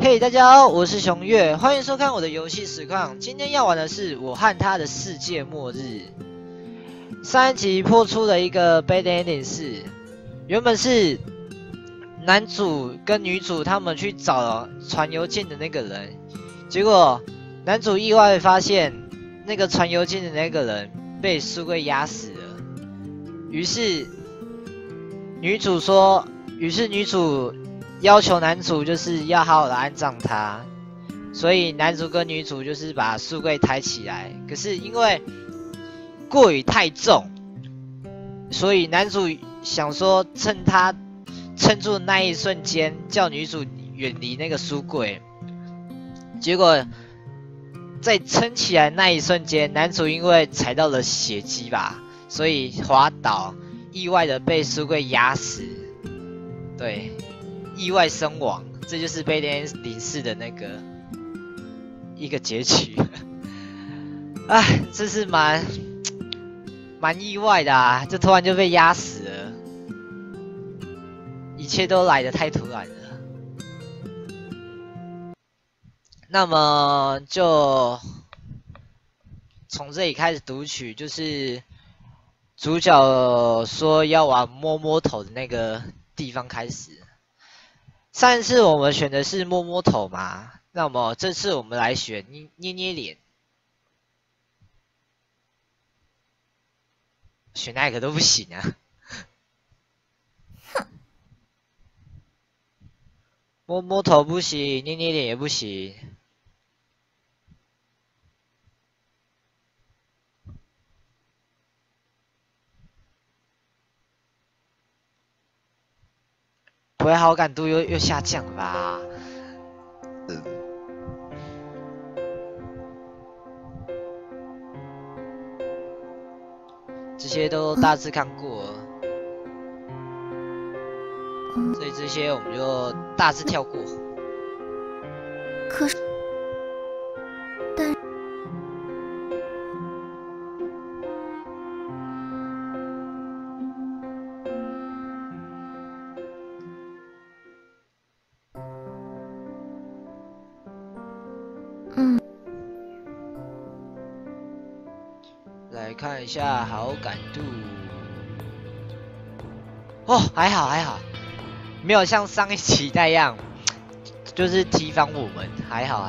嘿，大家好，我是熊月，欢迎收看我的游戏实况。今天要玩的是我和他的世界末日。上一集破出了一个 bad ending 是，原本是男主跟女主他们去找传邮件的那个人，结果男主意外发现那个传邮件的那个人被书柜压死了。于是女主要求男主就是要好好的安葬他，所以男主跟女主就是把书柜抬起来，可是因为过于太重，所以男主想说趁他撑住的那一瞬间，叫女主远离那个书柜。结果在撑起来那一瞬间，男主因为踩到了血迹吧，所以滑倒，意外的被书柜压死。对。意外身亡，这就是《Bad Ending 4》的那个一个结局。哎，这是蛮意外的啊！就突然就被压死了，一切都来得太突然了。那么就从这里开始读取，就是主角说要往摸摸头的那个地方开始。上一次我们选的是摸摸头嘛，那么这次我们来选捏捏脸，选哪个都不行啊。摸摸头不行，捏捏脸也不行。不会好感度又下降了吧？这些都大致看过了，所以这些我们就大致跳过。 可是， 来看一下好感度。哦，还好，没有像上一期那样，就是提防我们，还好。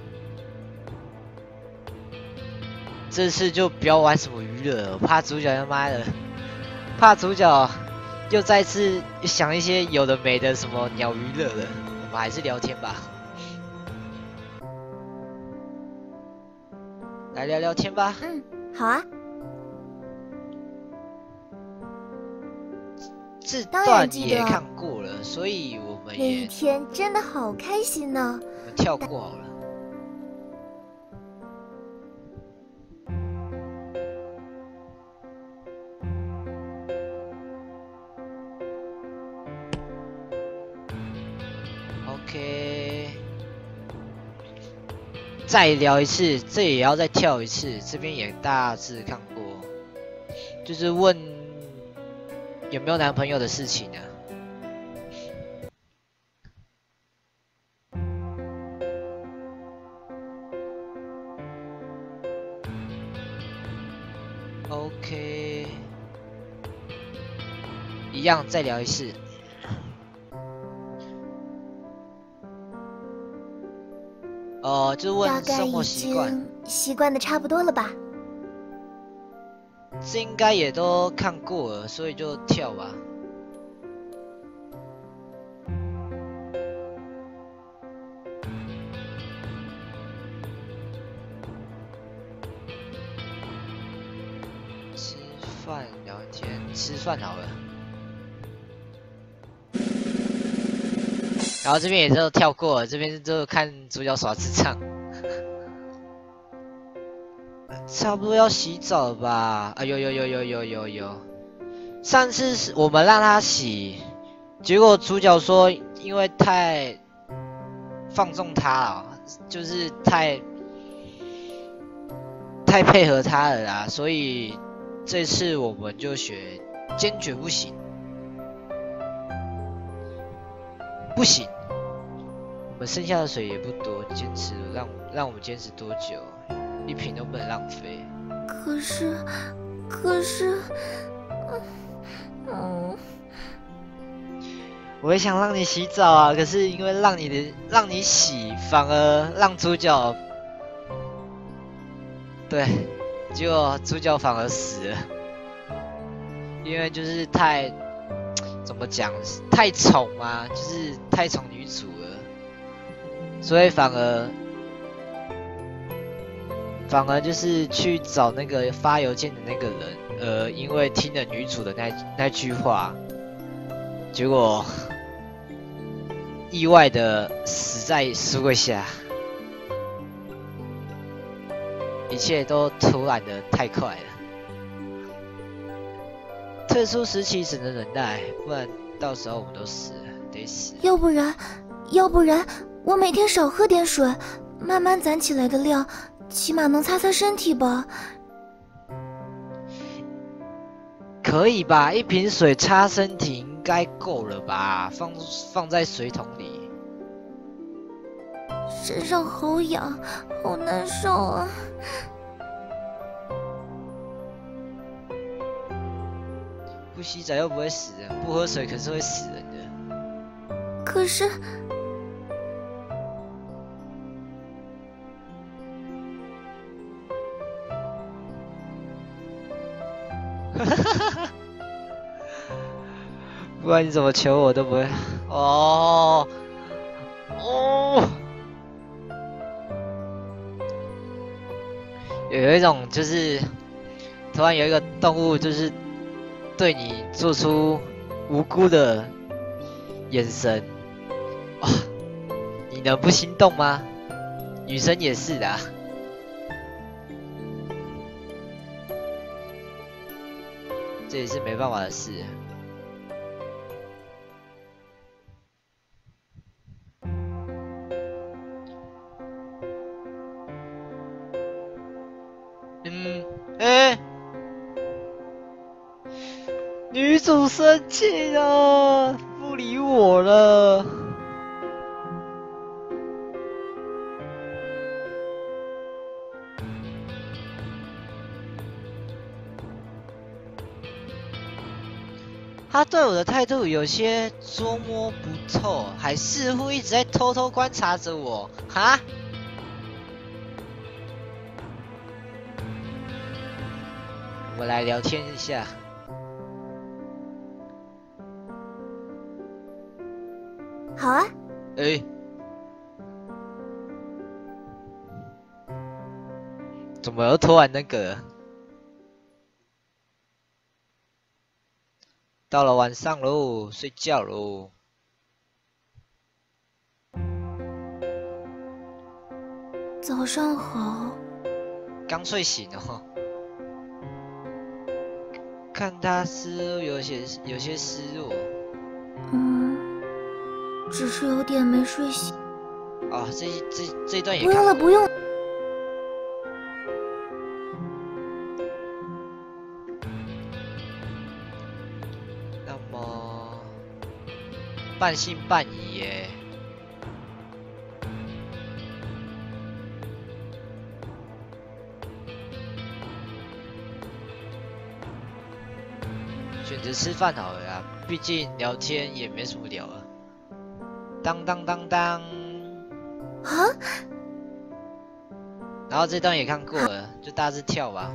这次就不要玩什么娱乐了，怕主角他妈的，怕主角又再次想一些有的没的什么鸟娱乐了，我们还是聊天吧。来聊聊天吧。 好啊。 这段也看过了，所以我们那一天真的好开心呢。 我们跳过好了。OK， 再聊一次，这也要再跳一次。这边也大致看过，就是问有没有男朋友的事情啊。OK， 一样再聊一次。就问生活习惯， 习惯的差不多了吧？ 这应该也都看过了，所以就跳吧。吃饭聊天，吃饭好了。然后这边也都跳过了，这边就看主角耍智障。差不多要洗澡了吧？啊，有。上次我们让他洗，结果主角说因为太放纵他了，就是太配合他了啦，所以这次我们就选坚决不行。不行， 我们剩下的水也不多，坚持让我们坚持多久？一瓶都不能浪费。 可是， 我也想让你洗澡啊，可是因为让你洗，反而让主角，对，结果主角反而死了，因为就是怎么讲，太宠嘛，就是太宠女主了，所以反而就是去找那个发邮件的那个人，因为听了女主的那句话，结果意外的死在书柜下，一切都突然的太快了。特殊时期只能忍耐，不然到时候我们都死了，得死。 要不然，我每天少喝点水，慢慢攒起来的量，起码能擦擦身体吧。 可以吧？一瓶水擦身体应该够了吧？放在水桶里。 身上好痒，好难受啊！ 不洗澡又不会死人，不喝水可是会死人的。 可是， 不管你怎么求我都不会。哦，有一种就是突然有一个动物就是对你做出无辜的眼神，哇，你能不心动吗？女生也是的啊。这也是没办法的事。女主生气了，不理我了。他对我的态度有些捉摸不透，还似乎一直在偷偷观察着我。哈？我们来聊天一下。 好啊。 怎么又突然那个？到了晚上喽，睡觉喽。 早上好。 刚睡醒哦。看他似乎有些失落。 只是有点没睡醒。 哦，这一段也看过。 不用了，不用。 那么，半信半疑耶。选择吃饭好了呀，毕竟聊天也没什么聊了。当当当当！ 啊！ 然后这段也看过了，就大致跳吧。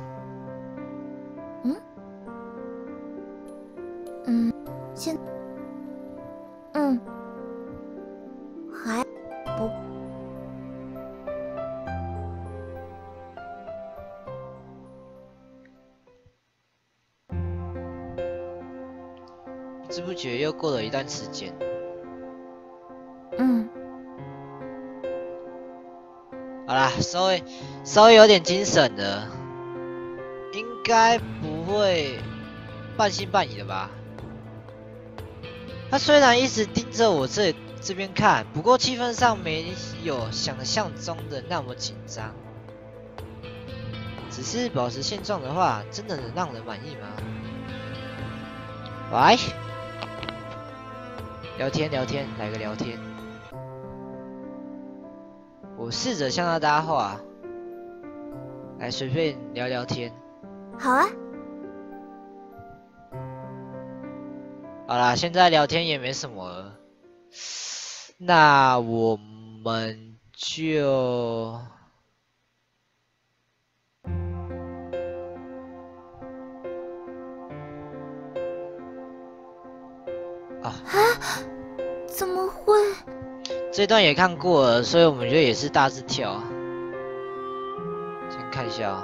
还不。 不知不觉又过了一段时间。好啦，稍微有点精神了，应该不会半信半疑的吧？他虽然一直盯着我这边看，不过气氛上没有想象中的那么紧张。只是保持现状的话，真的能让人满意吗？喂，聊天，来个聊天。 我试着向他搭话，来随便聊聊天。 好啊。 好啦，现在聊天也没什么了，那我们就怎么会？ 这段也看过了，所以我们就也是大字跳。先看一下啊。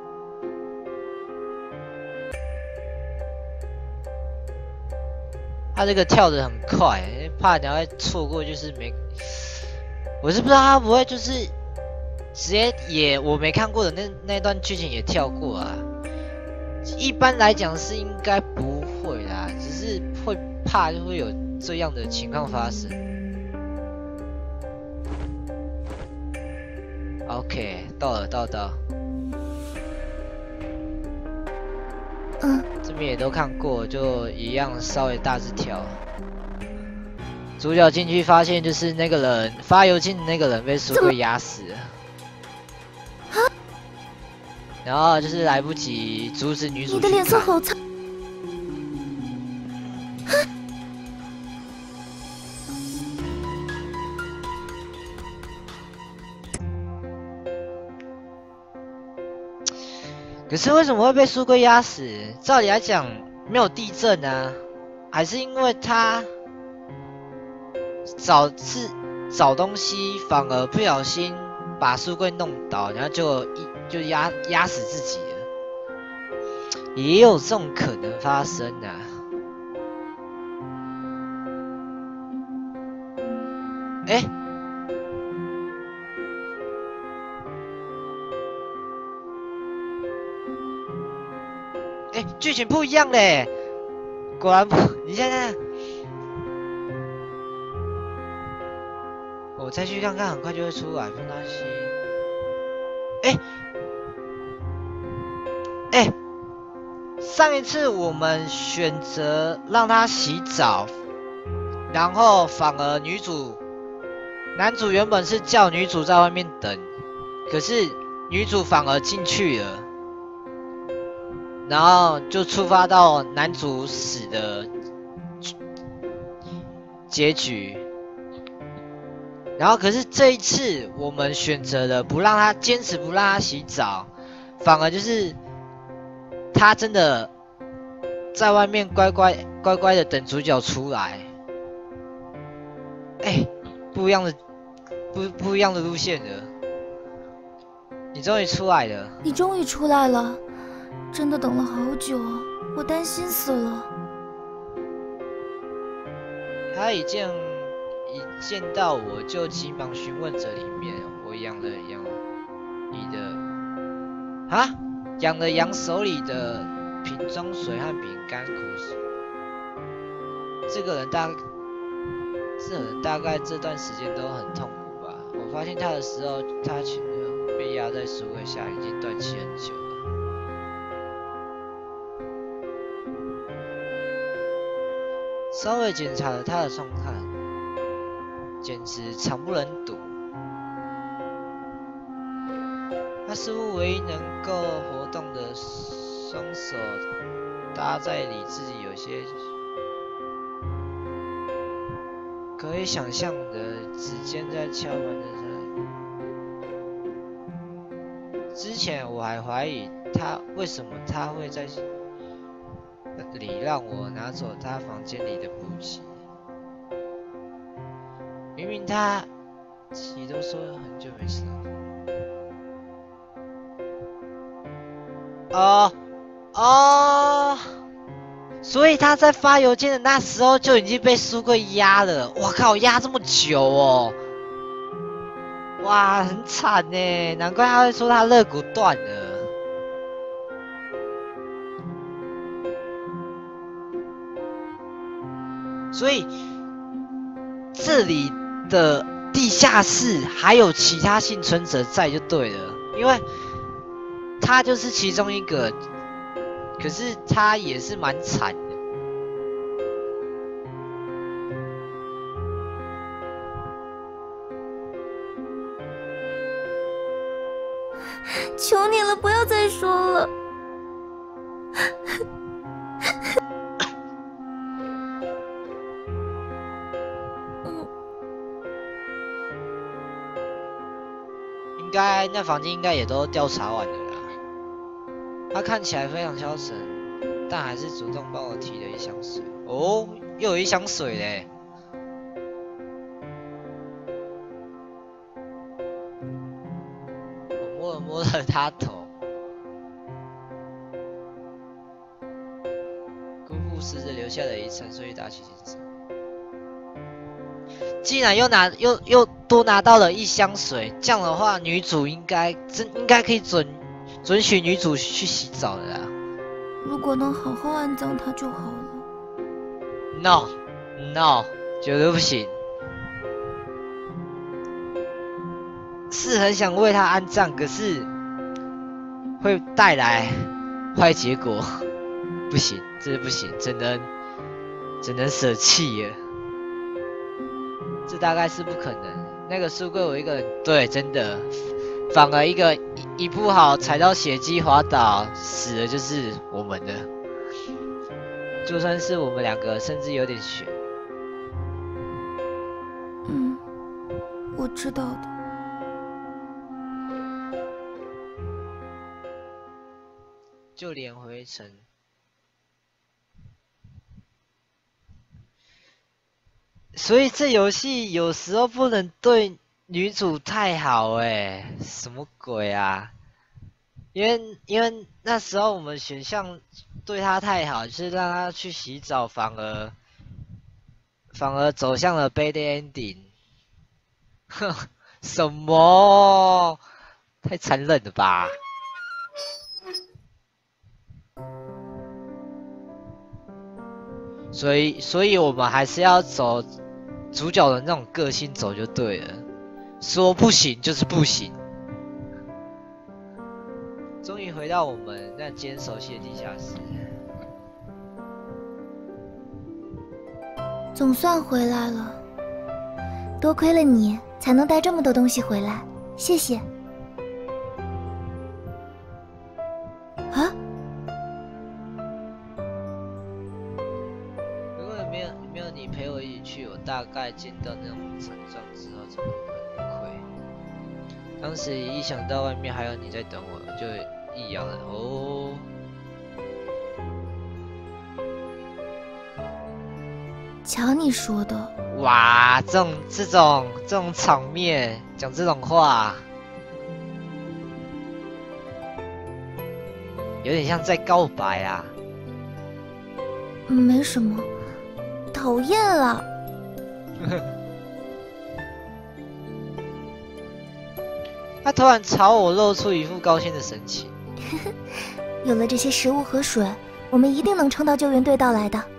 他这个跳得很快，怕等下错过就是没。我是不知道他不会就是直接也我没看过的那段剧情也跳过啊。一般来讲是应该不会啦，只是会怕就会有这样的情况发生。OK， 到了。这边也都看过，就一样稍微大字跳。主角进去发现就是那个人发邮件的那个人被书柜压死了，然后就是来不及阻止女主去看。 你的脸色好苍。 可是为什么会被书柜压死？照理来讲没有地震啊，还是因为他找东西反而不小心把书柜弄倒，然后就压死自己了，也有这种可能发生啊。剧情不一样嘞，果然不，你现在，我再去看看，很快就会出来。放大器，上一次我们选择让他洗澡，然后反而男主原本是叫女主在外面等，可是女主反而进去了。然后就触发到男主死的结局，然后可是这一次我们选择了坚持不让他洗澡，反而就是他真的在外面乖乖的等主角出来。不一样的路线了，你终于出来了。 你终于出来了。真的等了好久，我担心死了。 他一见到我就急忙询问着里面我养了羊手里的瓶装水和饼干苦水。这个人大概这段时间都很痛苦吧。我发现他的时候，他全都被压在书柜下，已经断气很久了。稍微检查了他的状态，简直惨不忍睹。他似乎唯一能够活动的双手搭在离自己有些可以想象的指尖在敲门的声。之前我还怀疑为什么他会在里让我拿走他房间里的补给，明明他自己都说很久没吃了。所以他在发邮件的那时候就已经被书柜压了。我靠，压这么久哦！哇，很惨呢，难怪他会说他肋骨断了。所以这里的地下室还有其他幸存者在就对了，因为他就是其中一个，可是他也是蛮惨的。 求你了，不要再说了。 那房间应该也都调查完了啦。他看起来非常消沉，但还是主动帮我提了一箱水。哦，又有一箱水嘞！我摸了摸了他头，辜负死者留下的遗产，所以打起精神。既然又多拿到了一箱水，这样的话，女主应该可以准许女主去洗澡的啦。 如果能好好安葬她就好了。 No， 绝对不行。是很想为她安葬，可是会带来坏结果，不行，这不行，只能舍弃了。这大概是不可能。那个书柜我一个人，对，真的，反而一不好踩到血迹滑倒，死的就是我们的。就算是我们两个，甚至有点悬。 我知道的。 就连回尘。所以这游戏有时候不能对女主太好什么鬼啊？因为那时候我们选项对她太好，就是让她去洗澡，反而走向了 bad ending。哼，什么？太残忍了吧！所以我们还是要走主角的那种个性走就对了，说不行就是不行。终于回到我们那间熟悉的地下室， 总算回来了。多亏了你，才能带这么多东西回来，谢谢。啊？ 如果没有你陪我一起去，我大概见到那种惨状之后怎么会崩溃？当时一想到外面还有你在等我，就异样了哦。 瞧你说的， 哇，这种场面，讲这种话，有点像在告白啊。 没什么，讨厌了。 他突然朝我露出一副高兴的神情。 有了这些食物和水，我们一定能撑到救援队到来的。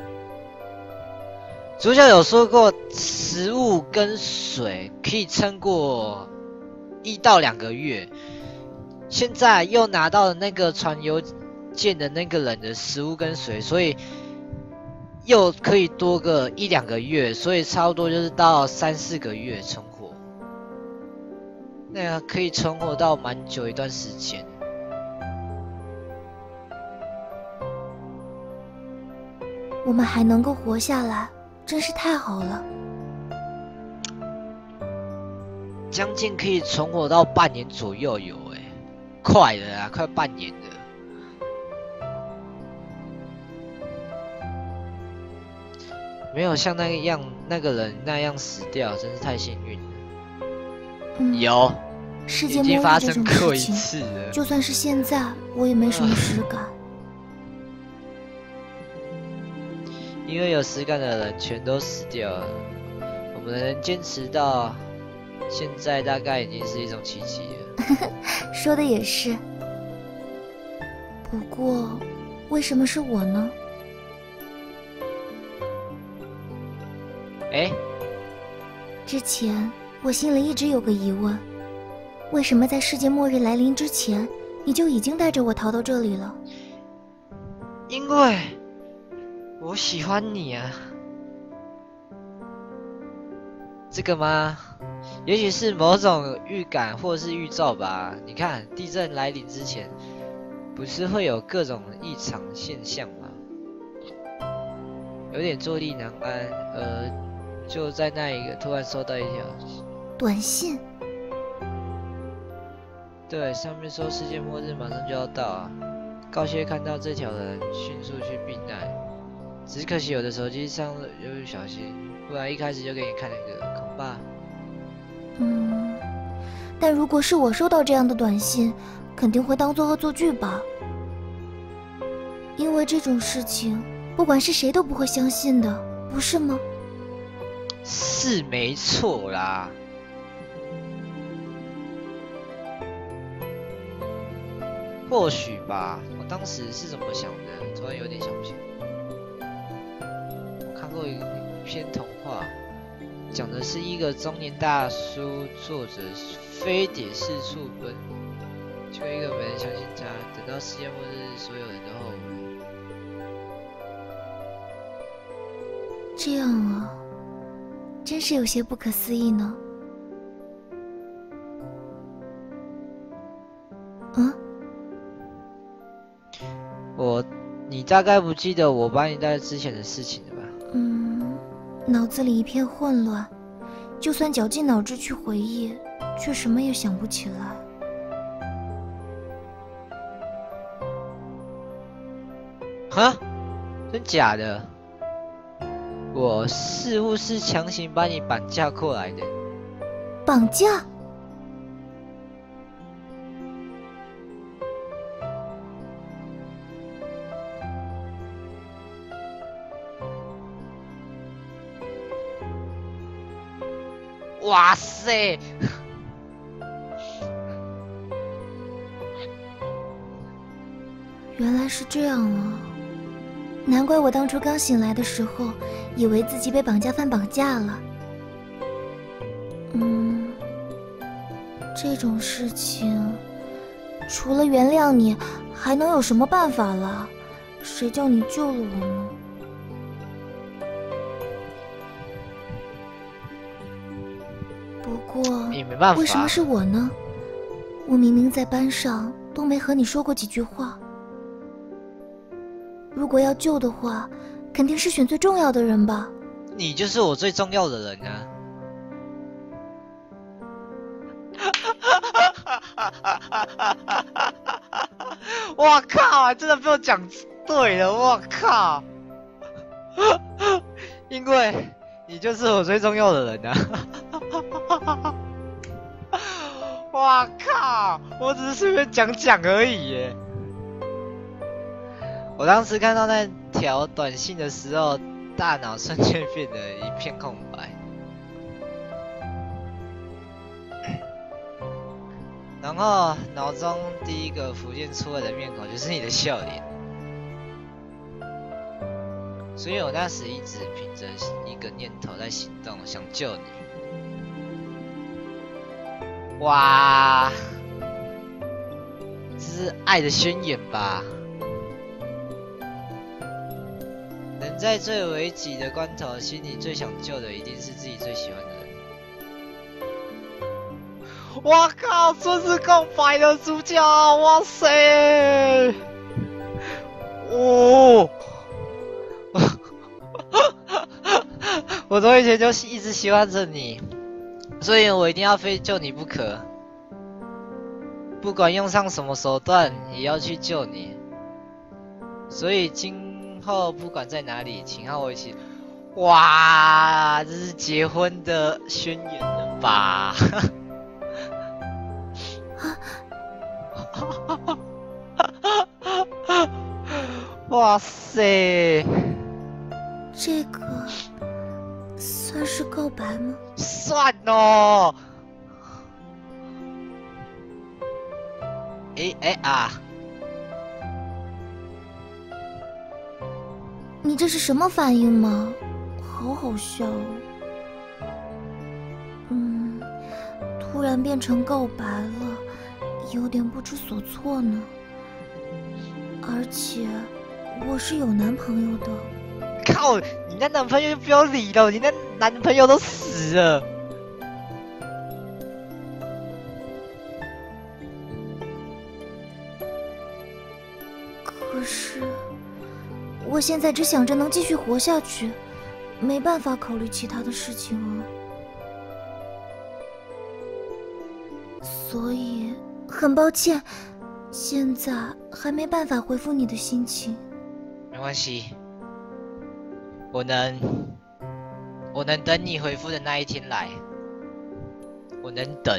主角有说过，食物跟水可以撑过1到2个月。现在又拿到了那个传邮件的那个人的食物跟水，所以又可以多个1、2个月，所以差不多就是到3、4个月存活。那个可以存活到蛮久一段时间。 我们还能够活下来，真是太好了。 将近可以存活到半年左右有快了啊，快半年了。没有像那个人那样死掉，真是太幸运了。有， 世界已经发末日这生过一种事情， 次了。 就算是现在，我也没什么实感。 因为有实感的人全都死掉了，我们能坚持到现在，大概已经是一种奇迹了。 说的也是。不过，为什么是我呢？之前我心里一直有个疑问，为什么在世界末日来临之前，你就已经带着我逃到这里了？ 因为我喜欢你啊。 这个吗？也许是某种预感或是预兆吧。你看，地震来临之前，不是会有各种异常现象吗？有点坐立难安，就在那一个突然收到一条短信。 对，上面说世界末日马上就要到啊！告诫看到这条人迅速去避难。只是可惜我的手机上有小心，不然一开始就给你看那个，恐怕。 但如果是我收到这样的短信，肯定会当作恶作剧吧？因为这种事情，不管是谁都不会相信的，不是吗？ 是没错啦。或许吧，我当时是怎么想的，突然有点想不起来。我看过一篇童话，讲的是一个中年大叔，作者非得四处奔，就一个没人相信他，等到世界末日，所有人都后悔。 这样啊，真是有些不可思议呢。 你大概不记得我把你带之前的事情了吧？ 脑子里一片混乱，就算绞尽脑汁去回忆，却什么也想不起来。 哈？真假的？我似乎是强行把你绑架过来的。 绑架？ 哇塞！ 原来是这样啊，难怪我当初刚醒来的时候，以为自己被绑架犯绑架了。这种事情，除了原谅你，还能有什么办法了？谁叫你救了我呢？不过， 也没办法。 为什么是我呢？我明明在班上都没和你说过几句话。如果要救的话，肯定是选最重要的人吧？ 你就是我最重要的人啊！我靠！真的被我讲对了！我靠！因为你就是我最重要的人啊！我靠！我只是随便讲讲而已耶。我当时看到那条短信的时候，大脑瞬间变得一片空白，然后脑中第一个浮现出来的面孔就是你的笑脸，所以我那时一直凭着一个念头在行动，想救你。哇，这是爱的宣言吧？人在最危急的关头，心里最想救的一定是自己最喜欢的人。我靠，这是告白的主角！哇塞！哦，我从以前就一直喜欢着你，所以我一定要非救你不可。不管用上什么手段，也要去救你。所以今后不管在哪里，请和我一起。哇，这是结婚的宣言了吧？哇塞！ 这个算是告白吗？ 算哦。啊！ 你这是什么反应吗？好好笑哦。突然变成告白了，有点不知所措呢。而且我是有男朋友的。 靠！你那男朋友就不要理了，你那男朋友都死了。 是我现在只想着能继续活下去，没办法考虑其他的事情啊。所以很抱歉，现在还没办法回复你的心情。 没关系，我能等你回复的那一天来，我能等。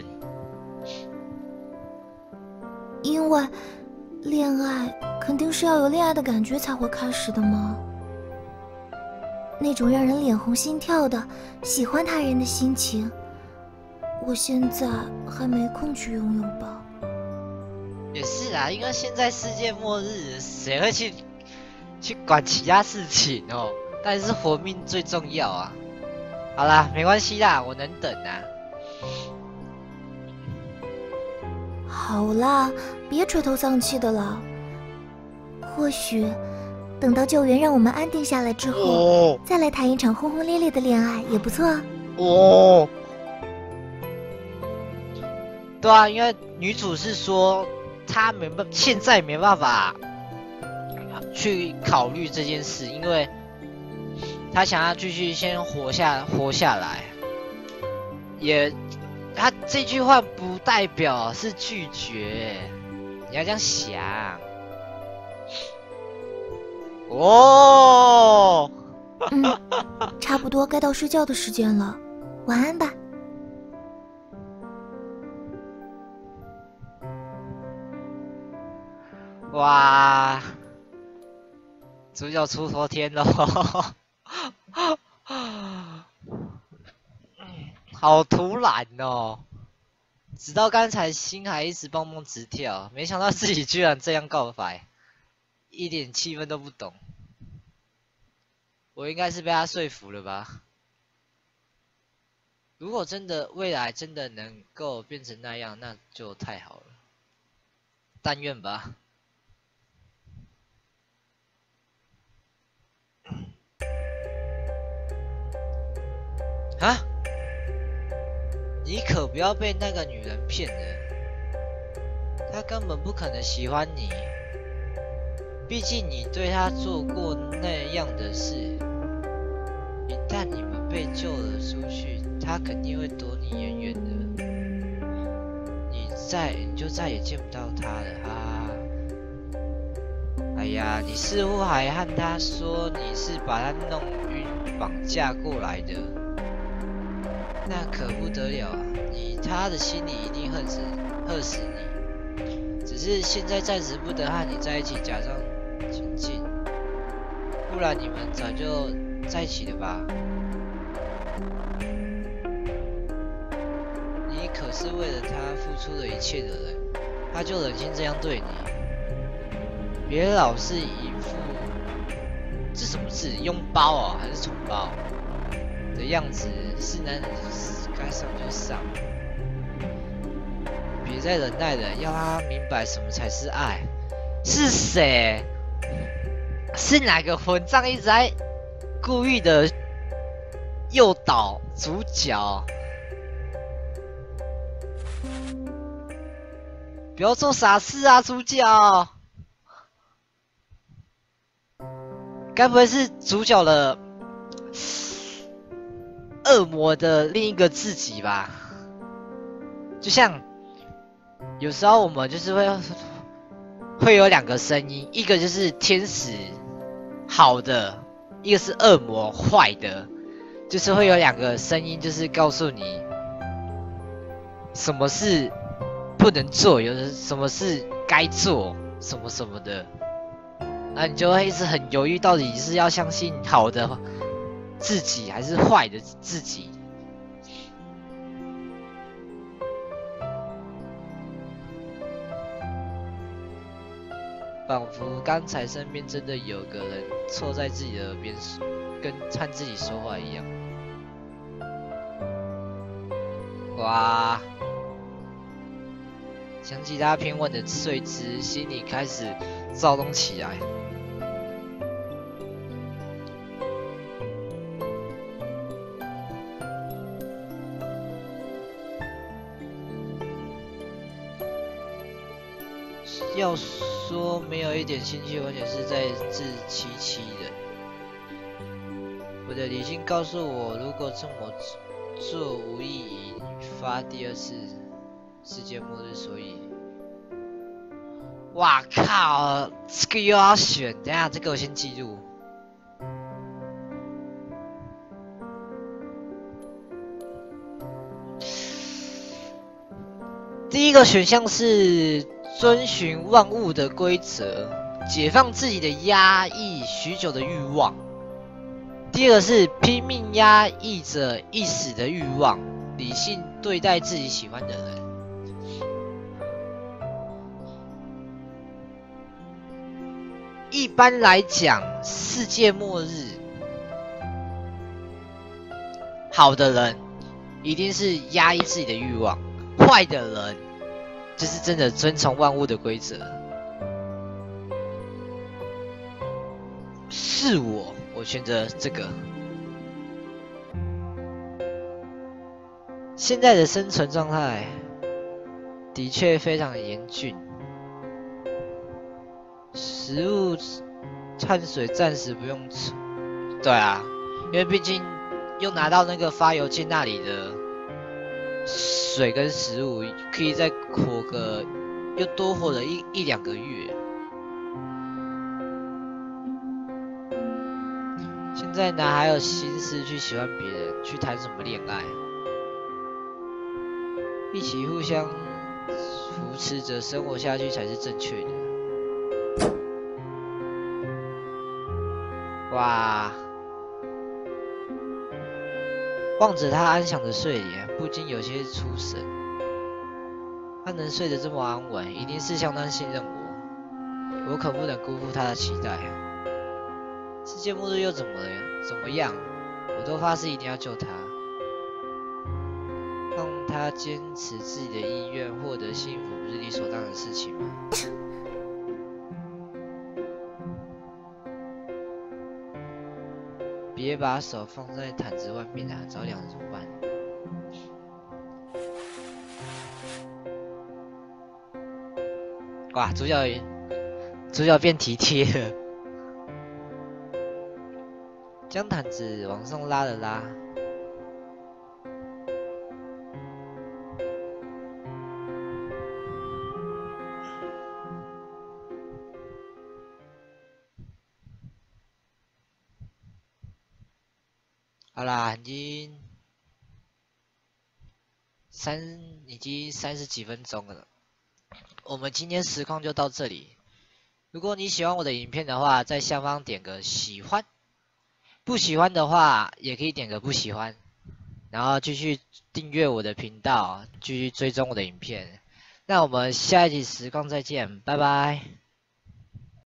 因为恋爱肯定是要有恋爱的感觉才会开始的嘛，那种让人脸红心跳的喜欢他人的心情，我现在还没空去拥有吧。 也是啊，因为现在世界末日，谁会去管其他事情哦？但是活命最重要啊！好啦，没关系啦，我能等啊。 好啦，别垂头丧气的了。或许等到救援让我们安定下来之后，再来谈一场轰轰烈烈的恋爱也不错啊。 哦，对啊，因为女主是说她现在没办法去考虑这件事，因为她想要继续先活下来。她这句话不代表是拒绝，你要这样想。哦， 差不多该到睡觉的时间了，晚安吧。 哇，主角出头天了，好突然哦！直到刚才心还一直蹦蹦直跳，没想到自己居然这样告白，一点气氛都不懂。我应该是被他说服了吧？如果未来真的能够变成那样，那就太好了，但愿吧。啊！你可不要被那个女人骗了，她根本不可能喜欢你。毕竟你对她做过那样的事，一旦你们被救了出去，她肯定会躲你远远的。你就再也见不到她了啊！哎呀，你似乎还和她说你是把她弄晕绑架过来的。那可不得了啊！他的心里一定恨死你，只是现在暂时不得和你在一起假装亲近，不然你们早就在一起了吧？你可是为了他付出了一切的人，他就忍心这样对你？别老是一副这什么字拥抱啊，还是宠抱的样子，是男人该上就上。别再忍耐了，要他明白什么才是爱。是谁？是哪个混账一直在故意的诱导主角？不要做傻事啊，主角！该不会是主角的恶魔的另一个自己吧？就像有时候我们就是会有两个声音，一个就是天使好的，一个是恶魔坏的，就是会有两个声音，就是告诉你什么事不能做，有的什么事该做，什么什么的，那你就会一直很犹豫，到底是要相信好的自己还是坏的自己。仿佛刚才身边真的有个人凑在自己的耳边，和自己说话一样。哇！想起他平稳的睡姿，心里开始躁动起来。 要说没有一点兴趣，完全是在自欺欺人。我的理性告诉我，如果这么做无意引发第二次世界末日，所以，哇靠，这个又要选，等一下这个我先记录。第一个选项是遵循万物的规则，解放自己的压抑许久的欲望。第二个是拼命压抑着一时的欲望，理性对待自己喜欢的人。一般来讲，世界末日，好的人一定是压抑自己的欲望，坏的人就是真的遵从万物的规则。是我选择这个。现在的生存状态的确非常严峻，食物、碳水暂时不用吃。对啊，因为毕竟又拿到那个发邮件那里的水跟食物，可以再活个又多活了一两个月。现在哪还有心思去喜欢别人，去谈什么恋爱？一起互相扶持着生活下去才是正确的。哇！望着他安详的睡脸，不禁有些出神。他能睡得这么安稳，一定是相当信任我。我可不能辜负他的期待。世界末日又怎么了？怎么样？我都发誓一定要救他，让他坚持自己的意愿，获得幸福，不是理所当然的事情吗？别把手放在毯子外面啊，着凉了怎么办？哇，主角变体贴了，将毯子往上拉了拉。好啦，已经30几分钟了，我们今天实况就到这里。如果你喜欢我的影片的话，在下方点个喜欢，不喜欢的话也可以点个不喜欢，然后继续订阅我的频道，继续追踪我的影片。那我们下一集实况再见，拜拜。